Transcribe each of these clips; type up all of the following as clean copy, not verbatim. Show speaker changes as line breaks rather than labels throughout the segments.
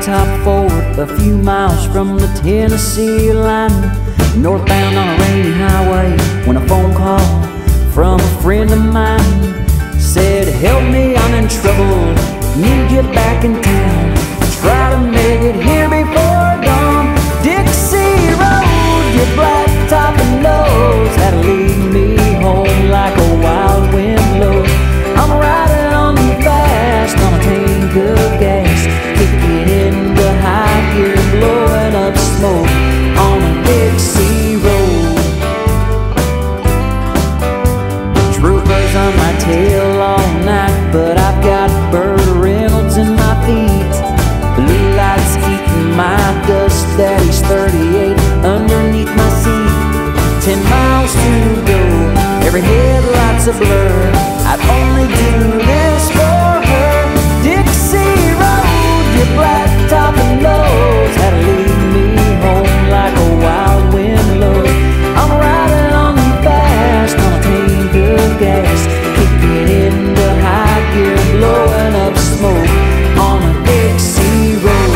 blacktop Ford, a few miles from the Tennessee line. Northbound on a rainy highway, when a phone call from a friend of mine said, "Help me, I'm in trouble, need you back in town. Try to make it here before dawn. Dixie Road, your blacktop knows how to lead me home like a wild wind blows. I'm riding on you fast on a tank of gas, kicking into high gear, blowing up smoke on a Dixie Road. Troopers on my tail all night, but I've got Burt Reynolds in my feet. Blue lights eating my dust, Daddy's 38 underneath my seat. 10 miles to go, every headlight's a blur. I'd only do this for her. Dixie Road, your blacktop knows how to lead me home like a wild wind blows. I'm riding on you fast on a tank of gas, kicking into high gear, blowing up smoke on a Dixie Road.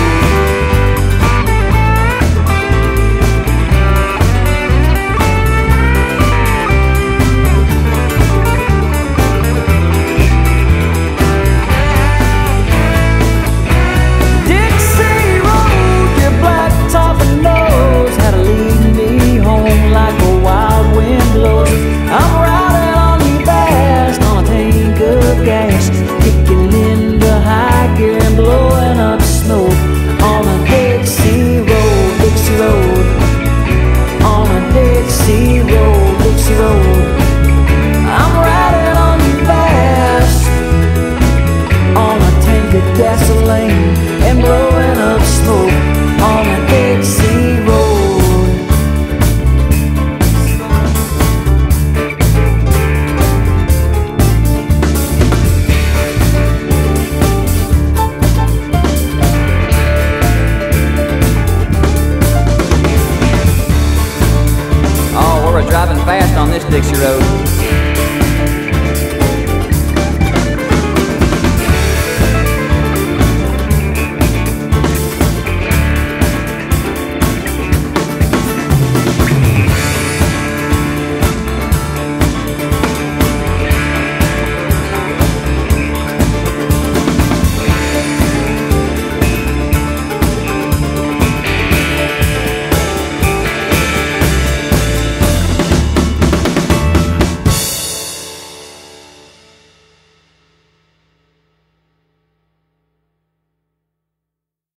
Kicking into high gear and blowing up smoke on a Dixie Road, Dixie Road. On a Dixie Road, Dixie Road. I'm riding on you fast on a tank of gasoline.